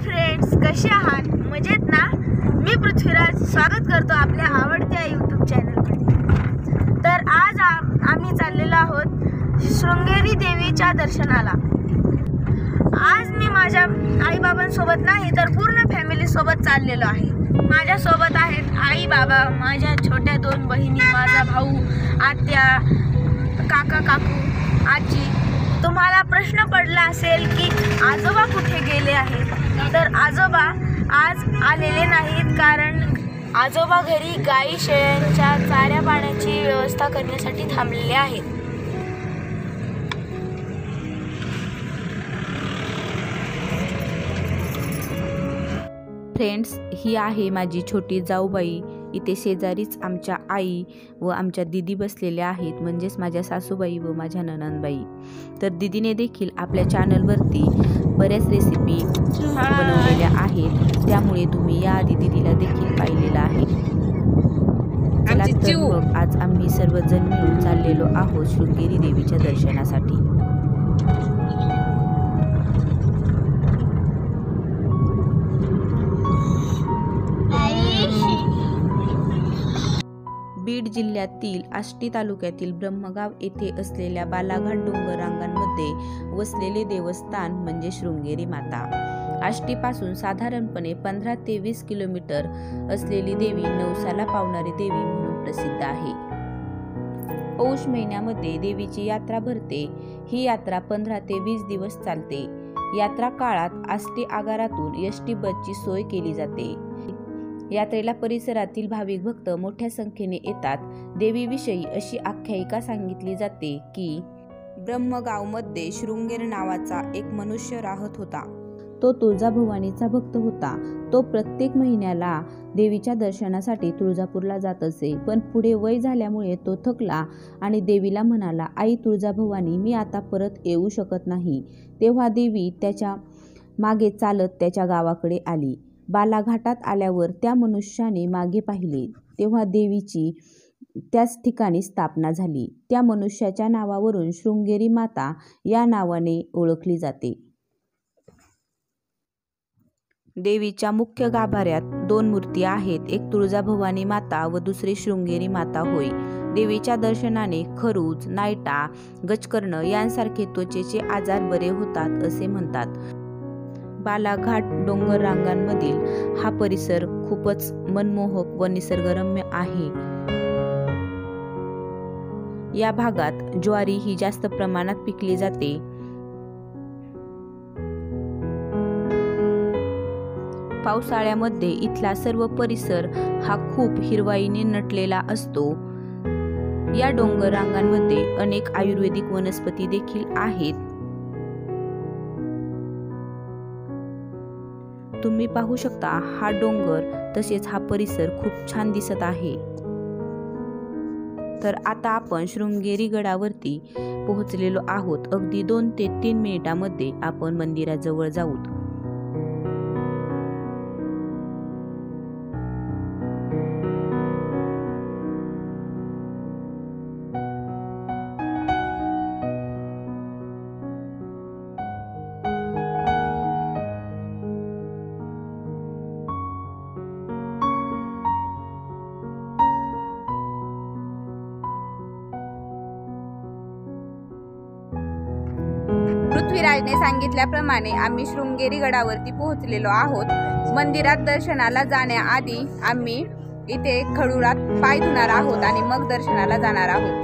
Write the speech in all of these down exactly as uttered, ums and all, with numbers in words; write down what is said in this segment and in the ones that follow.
Friends, कसे आहात? मजेत ना? मी पृथ्वीराज स्वागत करतो आपल्या आवडत्या यूट्यूब चॅनलमध्ये। तर आज आम्ही चाललेलो आहोत शृंगेरी देवीच्या दर्शनाला। आज मी माझ्या आई बाबांसोबत नाही तर पूर्ण फॅमिली सोबत चाललेलो आहे। माझ्या सोबत आहेत आई बाबा, माझ्या छोट्या दोन बहिणी, माझा भाऊ, आत्या, काका काकू, आजी। तुम्हाला प्रश्न पडला असेल की आजोबा कुठे गेले आहेत? तर आजोबा आज आलेले नाहीत, कारण आजोबा घरी गाई शेळ्यांच्या चाऱ्या पाण्याची व्यवस्था करण्यासाठी थांबलेले आहेत। फ्रेंड्स, ही आहे माझी छोटी जाऊबाई। इथे शेजारीच आमच्या आई व आमच्या दीदी बसलेल्या आहेत, म्हणजेच माझ्या सासूबाई व माझ्या नणंदबाई। तर दीदीने देखील आपल्या चॅनलवरती बऱ्याच रेसिपी बनवलेल्या आहेत, त्यामुळे तुम्ही या आधी दीदीला देखील पाहिलेलं आहे। चला तर मग आज आम्ही सर्वजण मिळून चाललेलो आहोत शृंगेरी देवीच्या दर्शनासाठी। बीड जिल्ह्यातील आष्टी तालुक्यातील ब्रह्मगाव येथे असलेल्या बालाघाट डोंगर रांगांमध्ये वसलेले देवस्थान म्हणजे शृंगेरी माता। आष्टीपासून साधारणपणे पंधरा ते वीस किलोमीटर असलेली देवी नवसाला पावणारी देवी म्हणून प्रसिद्ध आहे। पौष महिन्यामध्ये देवीची यात्रा भरते। ही यात्रा पंधरा ते वीस दिवस चालते। यात्रा काळात आष्टी आगारातून एसटी बसची सोय केली जाते। यात्रेला परिसरातील भाविक भक्त मोठ्या संख्येने येतात। देवीविषयी अशी आख्यायिका सांगितली जाते की ब्रह्मगावमध्ये शृंगेर नावाचा एक मनुष्य राहत होता। तो तुळजाभवानीचा भक्त होता। तो प्रत्येक महिन्याला देवीच्या दर्शनासाठी तुळजापूरला जात असे, पण पुढे वय झाल्यामुळे तो थकला आणि देवीला म्हणाला, आई तुळजाभवानी, मी आता परत येऊ शकत नाही। तेव्हा देवी त्याच्या मागे चालत त्याच्या गावाकडे आली। बालाघाटात आल्यावर त्या मनुष्याने मागे पाहिले, तेव्हा देवीची त्याच ठिकाणी स्थापना झाली। त्या मनुष्याच्या नावावरून शृंगेरी माता या नावाने ओळखली जाते। देवीच्या मुख्य गाभाऱ्यात दोन मूर्ती आहेत, एक तुळजाभवानी माता व दुसरी शृंगेरी माता होय। देवीच्या दर्शनाने खरूज, नायटा, गजकर्ण यांसारखे त्वचेचे आजार बरे होतात असे म्हणतात। बालाघाट डोंगर रांगांमधील हा परिसर खूपच मनमोहक व निसर्गरम्य आहे। या भागात ज्वारी ही जास्त प्रमाणात पिकली जाते। पावसाळ्यामध्ये इथला सर्व परिसर हा खूप हिरवाईने नटलेला असतो। या डोंगर रांगांमध्ये अनेक आयुर्वेदिक वनस्पती देखील आहेत। तुम्ही पाहू शकता हा डोंगर तसेच हा परिसर खूप छान दिसत आहे। तर आता आपण शृंगेरी गडावरती पोहोचलेलो आहोत। अगदी दोन ते तीन मिनिटांमध्ये आपण मंदिराजवळ जाऊ। पृथ्वीराजने सांगितल्याप्रमाणे आम्ही शृंगेरी गडावरती पोहोचलेलो आहोत। मंदिरात दर्शनाला जाण्याआधी आम्ही इथे खडुळात पाय धुणार आहोत आणि मग दर्शनाला जाणार आहोत।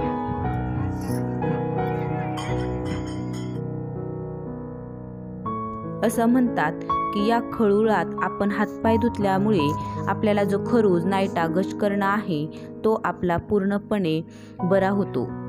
असं म्हणतात की या खडुळात आपण हातपाय धुतल्यामुळे आपल्याला जो खरूज, नायटा, गजकर्ण आहे तो आपला पूर्णपणे बरा होतो।